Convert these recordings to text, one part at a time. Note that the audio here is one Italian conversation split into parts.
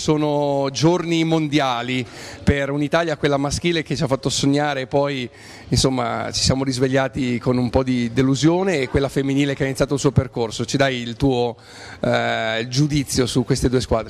sono giorni mondiali per un'Italia, quella maschile, che ci ha fatto sognare, e poi insomma ci siamo risvegliati con un po' di delusione, e quella femminile che ha iniziato il suo percorso. Ci dai il tuo giudizio su queste due squadre?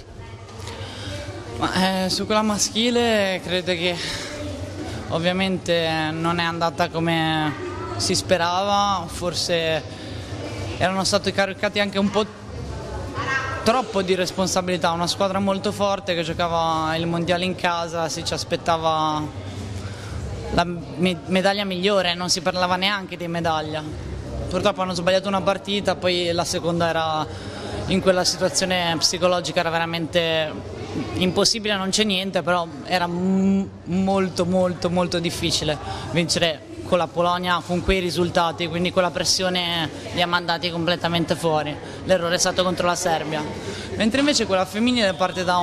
Su quella maschile credo che ovviamente non è andata come si sperava, forse erano stati caricati anche un po' troppo di responsabilità. Una squadra molto forte che giocava il mondiale in casa, si ci aspettava la medaglia migliore, non si parlava neanche di medaglia. Purtroppo hanno sbagliato una partita, poi la seconda era, in quella situazione psicologica era veramente impossibile, non c'è niente, però era molto molto molto difficile vincere con la Polonia con quei risultati, quindi quella pressione li ha mandati completamente fuori. L'errore è stato contro la Serbia, mentre invece quella femminile parte da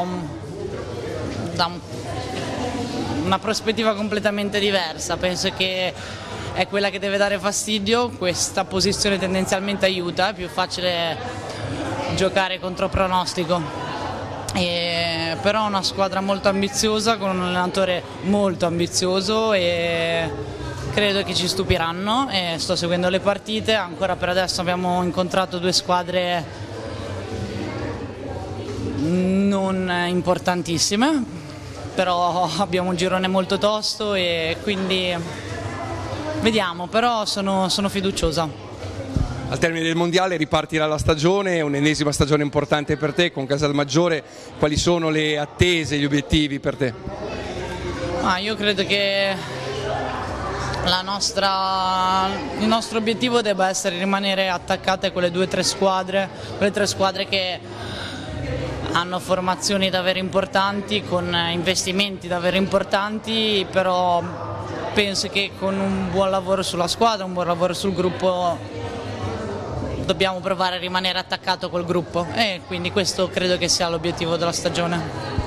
una prospettiva completamente diversa. Penso che è quella che deve dare fastidio, questa posizione tendenzialmente aiuta, è più facile giocare contro pronostico. Però è una squadra molto ambiziosa, con un allenatore molto ambizioso, e credo che ci stupiranno. Sto seguendo le partite, ancora per adesso abbiamo incontrato due squadre non importantissime, però abbiamo un girone molto tosto e quindi vediamo, però sono fiduciosa. Al termine del mondiale ripartirà la stagione, un'ennesima stagione importante per te con Casalmaggiore. Quali sono le attese, gli obiettivi per te? Io credo che il nostro obiettivo debba essere rimanere attaccate a quelle due o tre squadre, che hanno formazioni davvero importanti, con investimenti davvero importanti, però penso che con un buon lavoro sulla squadra, un buon lavoro sul gruppo, dobbiamo provare a rimanere attaccato col gruppo, e quindi questo credo che sia l'obiettivo della stagione.